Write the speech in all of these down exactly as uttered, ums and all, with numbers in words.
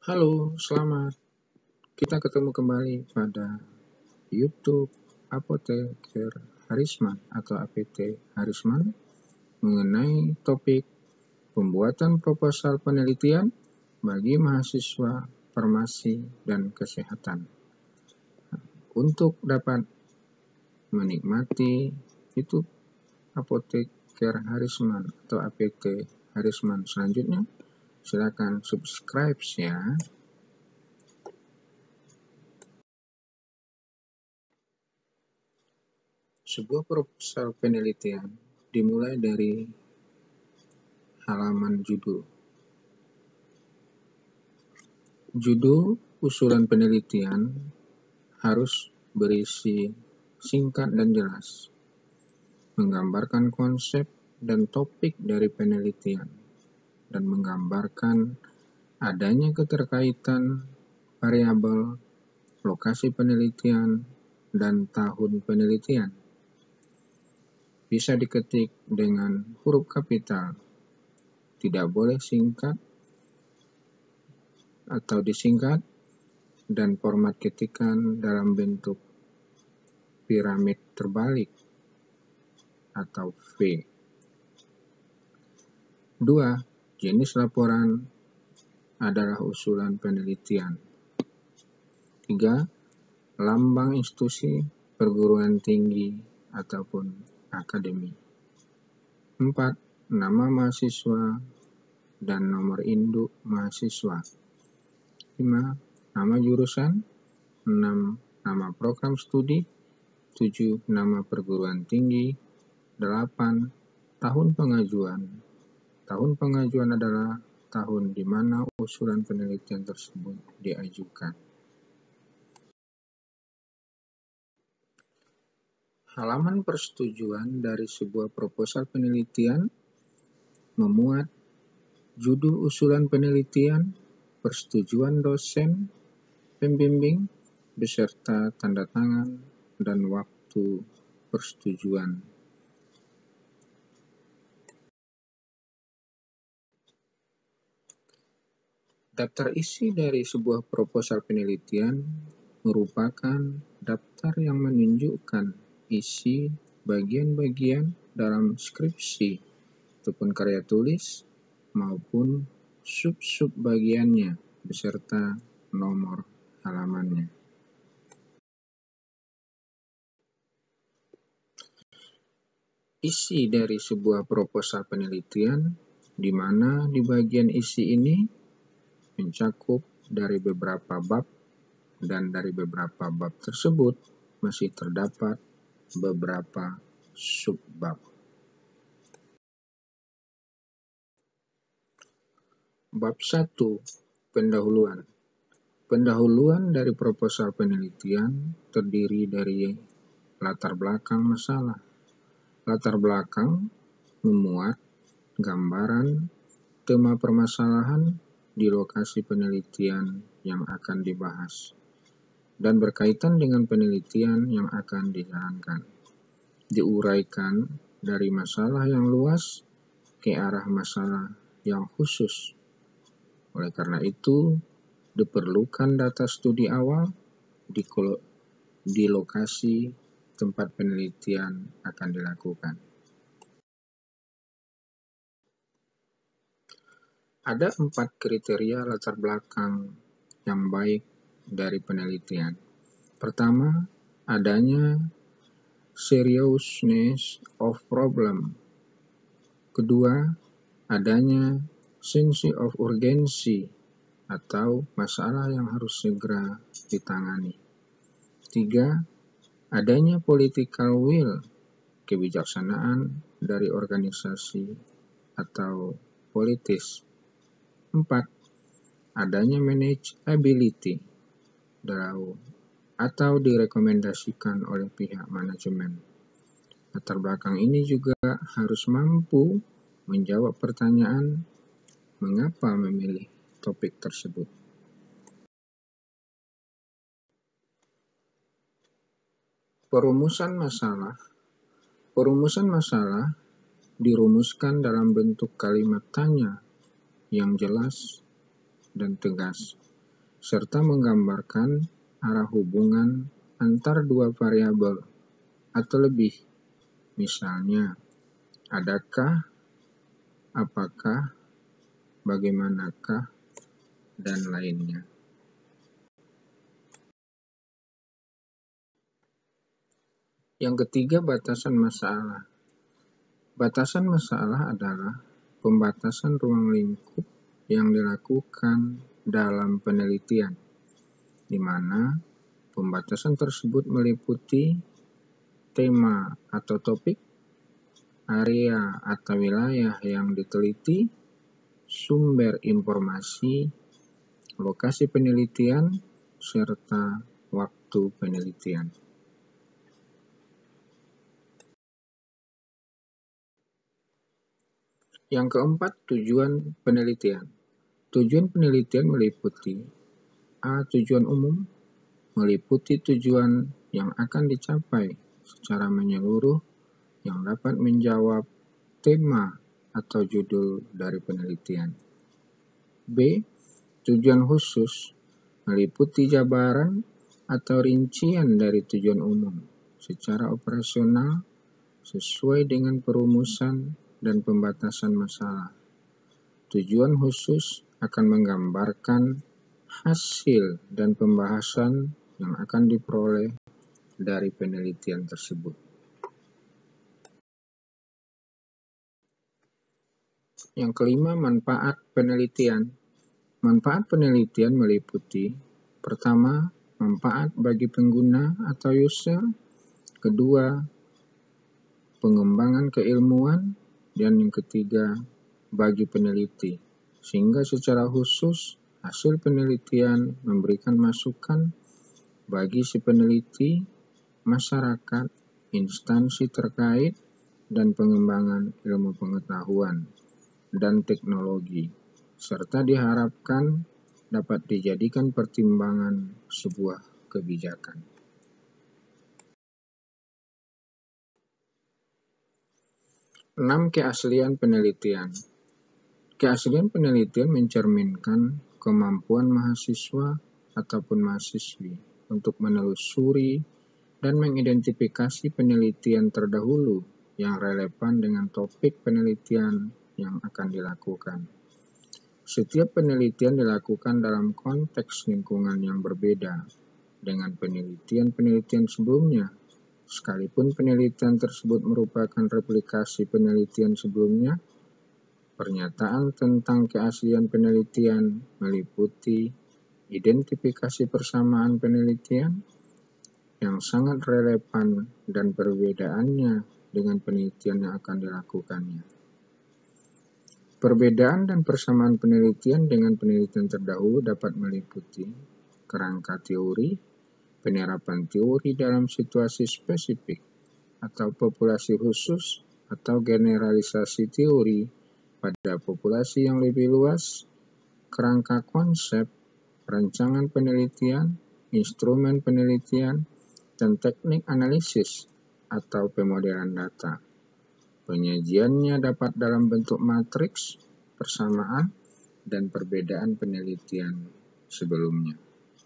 Halo, selamat. Kita ketemu kembali pada YouTube Apoteker Harisman atau A P T Harisman mengenai topik pembuatan proposal penelitian bagi mahasiswa farmasi dan kesehatan. Untuk dapat menikmati YouTube Apoteker Harisman atau A P T Harisman selanjutnya, silakan subscribe ya. Sebuah proposal penelitian dimulai dari halaman judul. Judul usulan penelitian harus berisi singkat dan jelas, menggambarkan konsep dan topik dari penelitian, dan menggambarkan adanya keterkaitan variabel, lokasi penelitian, dan tahun penelitian. Bisa diketik dengan huruf kapital, tidak boleh singkat atau disingkat, dan format ketikan dalam bentuk piramid terbalik atau V. Dua, jenis laporan adalah usulan penelitian. Tiga, lambang institusi perguruan tinggi ataupun akademi. Empat, nama mahasiswa dan nomor induk mahasiswa. Lima, nama jurusan. Enam, nama program studi. Tujuh, nama perguruan tinggi. Delapan, tahun pengajuan. Tahun pengajuan adalah tahun di mana usulan penelitian tersebut diajukan. Halaman persetujuan dari sebuah proposal penelitian memuat judul usulan penelitian, persetujuan dosen, pembimbing, beserta tanda tangan dan waktu persetujuan. Daftar isi dari sebuah proposal penelitian merupakan daftar yang menunjukkan isi bagian-bagian dalam skripsi ataupun karya tulis maupun sub-sub bagiannya beserta nomor halamannya. Isi dari sebuah proposal penelitian, di mana di bagian isi ini mencakup dari beberapa bab, dan dari beberapa bab tersebut masih terdapat beberapa subbab. Bab satu. Pendahuluan. Pendahuluan dari proposal penelitian terdiri dari latar belakang masalah. Latar belakang memuat gambaran tema permasalahan di lokasi penelitian yang akan dibahas dan berkaitan dengan penelitian yang akan dijalankan. Diuraikan dari masalah yang luas ke arah masalah yang khusus. Oleh karena itu, diperlukan data studi awal di, di lokasi tempat penelitian akan dilakukan. Ada empat kriteria latar belakang yang baik dari penelitian. Pertama, adanya seriousness of problem. Kedua, adanya sense of urgency atau masalah yang harus segera ditangani. Tiga, adanya political will, kebijaksanaan dari organisasi atau politis. Empat, adanya manageability atau direkomendasikan oleh pihak manajemen. Latar belakang ini juga harus mampu menjawab pertanyaan mengapa memilih topik tersebut. Perumusan masalah. Perumusan masalah dirumuskan dalam bentuk kalimat tanya yang jelas dan tegas. serta menggambarkan arah hubungan antar dua variabel atau lebih. Misalnya, adakah, apakah, bagaimanakah, dan lainnya. Yang ketiga, batasan masalah. Batasan masalah adalah pembatasan ruang lingkup yang dilakukan dalam penelitian, di mana pembatasan tersebut meliputi tema atau topik, area atau wilayah yang diteliti, sumber informasi, lokasi penelitian, serta waktu penelitian. Yang keempat, tujuan penelitian. Tujuan penelitian meliputi A. Tujuan umum, meliputi tujuan yang akan dicapai secara menyeluruh yang dapat menjawab tema atau judul dari penelitian. B. Tujuan khusus, meliputi jabaran atau rincian dari tujuan umum secara operasional sesuai dengan perumusan dan pembatasan masalah. Tujuan khusus akan menggambarkan hasil dan pembahasan yang akan diperoleh dari penelitian tersebut. Yang kelima, manfaat penelitian. Manfaat penelitian meliputi: pertama, manfaat bagi pengguna atau user; kedua, pengembangan keilmuan; dan yang ketiga, bagi peneliti, sehingga secara khusus hasil penelitian memberikan masukan bagi si peneliti, masyarakat, instansi terkait, dan pengembangan ilmu pengetahuan dan teknologi, serta diharapkan dapat dijadikan pertimbangan sebuah kebijakan. enam. Keaslian penelitian. Keaslian penelitian mencerminkan kemampuan mahasiswa ataupun mahasiswi untuk menelusuri dan mengidentifikasi penelitian terdahulu yang relevan dengan topik penelitian yang akan dilakukan. Setiap penelitian dilakukan dalam konteks lingkungan yang berbeda dengan penelitian-penelitian sebelumnya. Sekalipun penelitian tersebut merupakan replikasi penelitian sebelumnya, pernyataan tentang keaslian penelitian meliputi identifikasi persamaan penelitian yang sangat relevan dan perbedaannya dengan penelitian yang akan dilakukannya. Perbedaan dan persamaan penelitian dengan penelitian terdahulu dapat meliputi kerangka teori, penerapan teori dalam situasi spesifik atau populasi khusus, atau generalisasi teori pada populasi yang lebih luas, kerangka konsep, rancangan penelitian, instrumen penelitian, dan teknik analisis atau pemodelan data. Penyajiannya dapat dalam bentuk matriks, persamaan, dan perbedaan penelitian sebelumnya.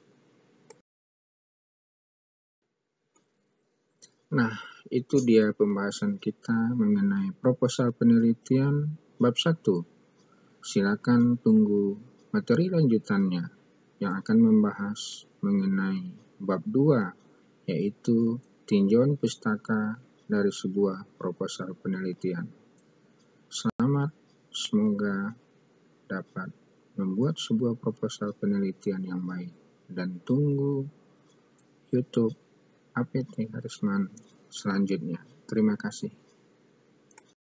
Nah, itu dia pembahasan kita mengenai proposal penelitian bab satu. Silakan tunggu materi lanjutannya yang akan membahas mengenai bab dua, yaitu tinjauan pustaka dari sebuah proposal penelitian. Selamat, semoga dapat membuat sebuah proposal penelitian yang baik, dan tunggu YouTube A P T Harisman selanjutnya. Terima kasih.